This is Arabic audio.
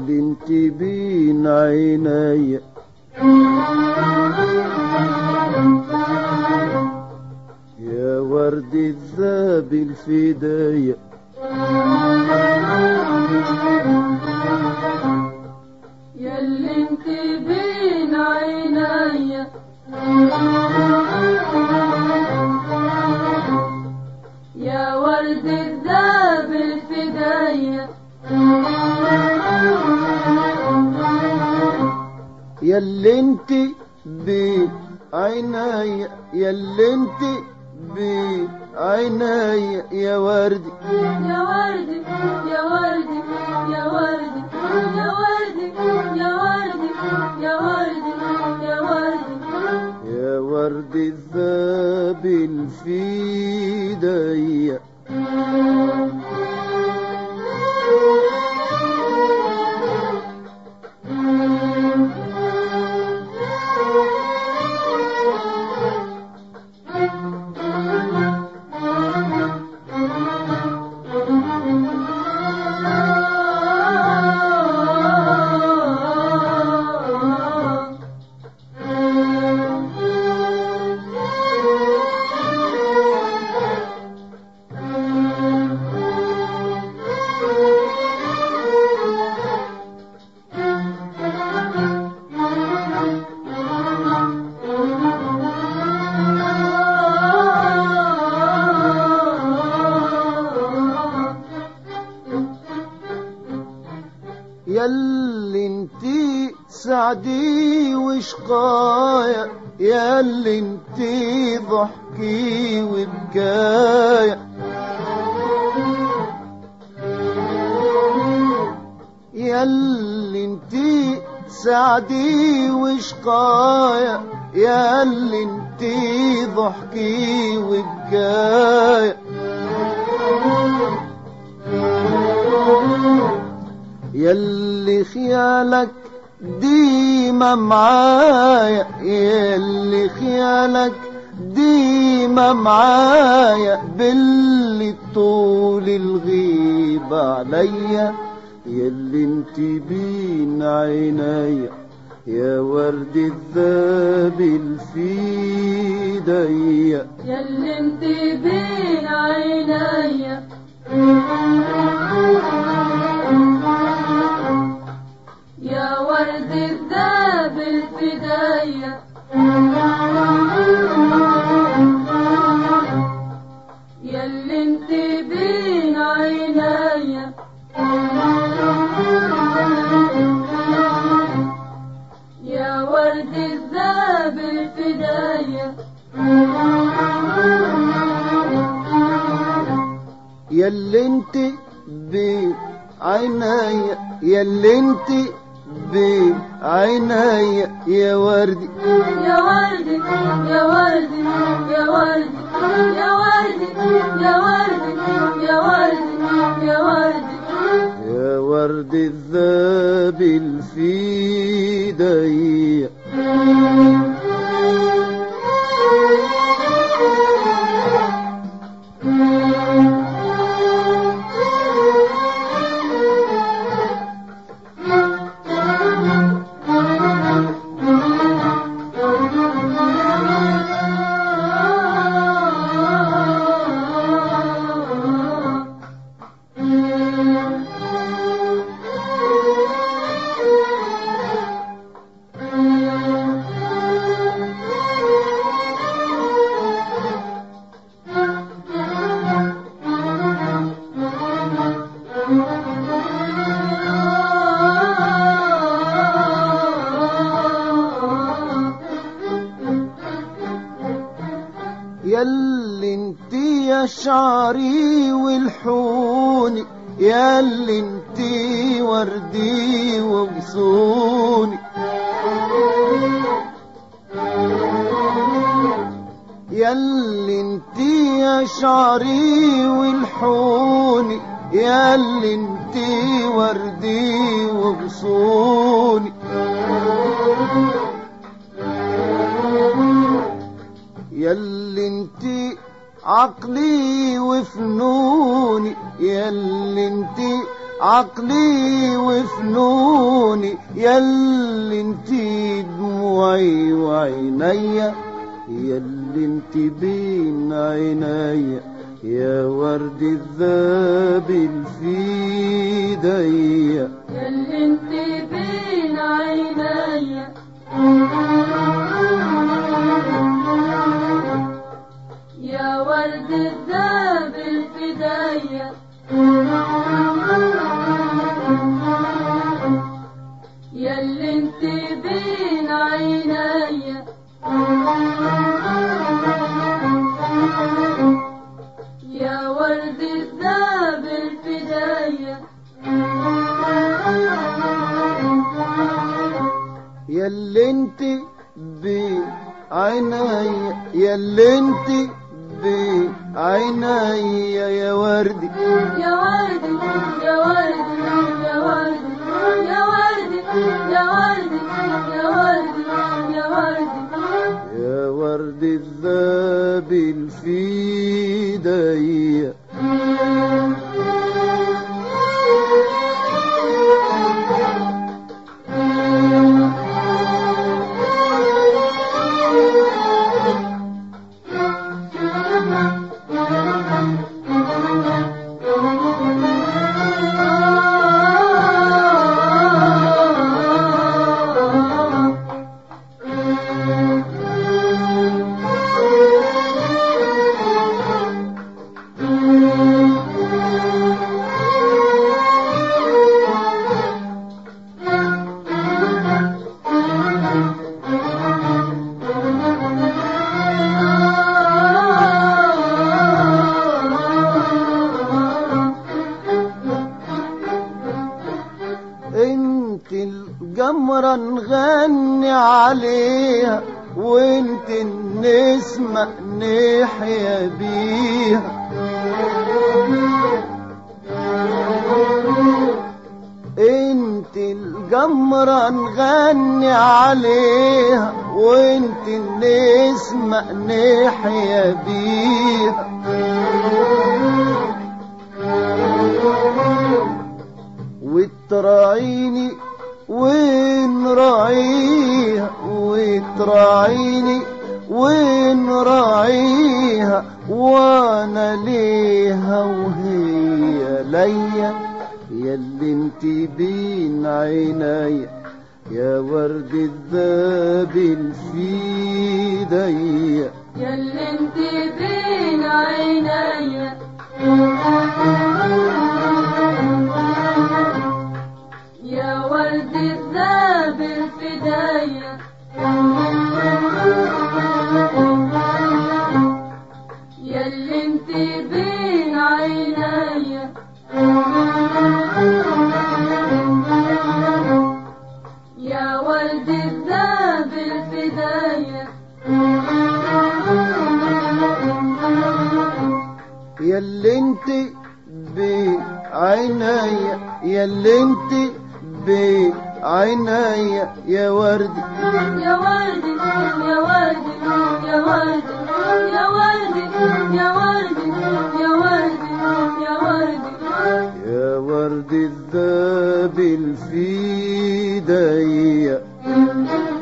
ياللي انت بين عيني يا ورد الذهب الفداية ياللي انت بين عيني يا ورد الذهب الفداية ياللي انت بعيني ياللي انت بعيني يا وردي يا وردي يا وردي يا وردي يا وردي يا وردي يا وردي يا وردي يا ورد الذهب الفداية ياللي انتي سعدي وشقايا ياللي انتي ضحكي وبكايا ياللي انتي سعدي وشقايا ياللي انتي ضحكي وبكايا ياللي خيالك ديما معايا ياللي خيالك ديما معايا باللي طول الغيبة عليا ياللي انت بين عيني يا ورد الذهب الفداية ياللي انت بين عيني يا ورد الذهب الفداية ياللي انت بين عيني يا ورد الذهب الفداية ياللي انت بعيني ياللي انت بعيني يا وردي يا وردي يا وردي يا وردي يا وردي يا وردي يا وردي يا وردي يا ورد الذهب الفداية ياللي انتي يا شعري والحوني ياللي انتي وردي وغصوني ياللي انتي يا شعري والحوني ياللي انتي وردي وغصوني ياللي انتي عقلي وفنوني ياللي انتي عقلي وفنوني، ياللي انتي دموعي وعينيا، ياللي انتي بين عينيا يا ورد الذابل في ايديا، ياللي انتي بين عينيا، يا ورد الذابل في ايديا، ياللي انتي بين عينيا، يا ورد الذابل في ايديا، ياللي انتي بعينيا، ياللي انتي بعينيا يا وردي، يا وردي يا وردي يا وردي يا وردي يا وردي يا وردي يا وردي يا ورد الذابل في ايديا. انت الجمرة نغني عليها، وانت النسمة نحيا بيها، انت الجمرة نغني عليها، وانت النسمة نحيا بيها، وتراعيني ونراعيها، وتراعيني ونراعيها، وانا ليها وهي ليا، ياللي انتي بين عينيا يا ورد الذابل في ايديا، ياللي انتي بين عينيا، يا ورد الذابل في ايديا، ياللي انتي بين عينيا، يا ورد الذابل في ايديا، ياللي انتي بعينيا، ياللي انتي بعينيا يا وردي، يا وردي يا وردي يا وردي يا وردي يا وردي يا وردي يا وردي يا ورد الذابل في ايديا.